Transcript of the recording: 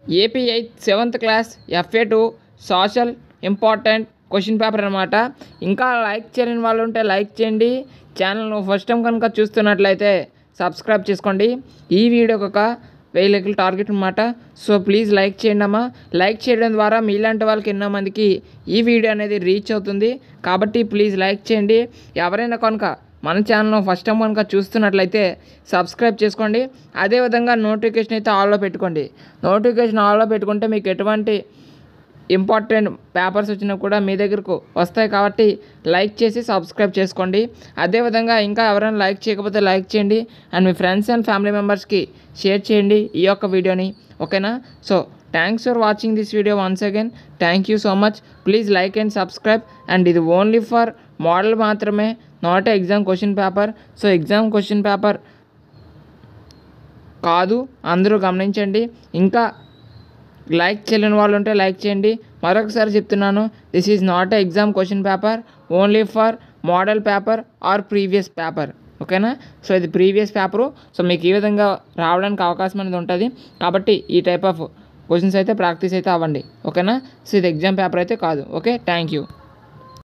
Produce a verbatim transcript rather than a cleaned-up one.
AP eighth seventh class FA two social important question paper అనమాట. ఇంకా like చేయని వాళ్ళు ఉంటే లైక్ చేయండి. ఛానల్ను ఫస్ట్ టైం కనుక చూస్తున్నట్లయితే సబ్స్క్రైబ్ చేసుకోండి. ఈ వీడియోకి ఒక వెయ్యి లైకులు టార్గెట్ అనమాట. సో ప్లీజ్ లైక్ చేయండి అమ్మా. లైక్ చేయడం ద్వారా మీలాంటి వాళ్ళకి ఎన్నో మందికి ఈ వీడియో అనేది రీచ్ అవుతుంది. కాబట్టి ప్లీజ్ లైక్ చేయండి. ఎవరైనా కనుక మన ఛానల్ను ఫస్ట్ టైం కనుక చూస్తున్నట్లయితే సబ్స్క్రైబ్ చేసుకోండి. అదేవిధంగా నోటిఫికేషన్ అయితే ఆల్లో పెట్టుకోండి. నోటిఫికేషన్ ఆల్లో పెట్టుకుంటే మీకు ఎటువంటి ఇంపార్టెంట్ పేపర్స్ వచ్చినా కూడా మీ దగ్గరకు వస్తాయి. కాబట్టి లైక్ చేసి సబ్స్క్రైబ్ చేసుకోండి. అదేవిధంగా ఇంకా ఎవరైనా లైక్ చేయకపోతే లైక్ చేయండి అండ్ మీ ఫ్రెండ్స్ అండ్ ఫ్యామిలీ మెంబర్స్కి షేర్ చేయండి ఈ యొక్క వీడియోని. ఓకేనా? So thanks for watching this video once again. Thank you so much. Please like and subscribe. And ఇది ఓన్లీ ఫర్ మోడల్ మాత్రమే, not exam question paper. So exam question paper కాదు, అందరూ గమనించండి. ఇంకా లైక్ చేయలేని వాళ్ళు ఉంటే లైక్ చేయండి. మరొకసారి చెప్తున్నాను, this is not a exam question paper, only for model paper or previous paper. ఓకేనా? సో ఇది ప్రీవియస్ పేపరు. సో మీకు ఈ విధంగా రావడానికి అవకాశం అనేది ఉంటుంది. కాబట్టి ఈ టైప్ ఆఫ్ క్వశ్చన్స్ అయితే ప్రాక్టీస్ అయితే అవ్వండి. ఓకేనా? సో ఇది ఎగ్జామ్ పేపర్ అయితే కాదు. Okay, thank you.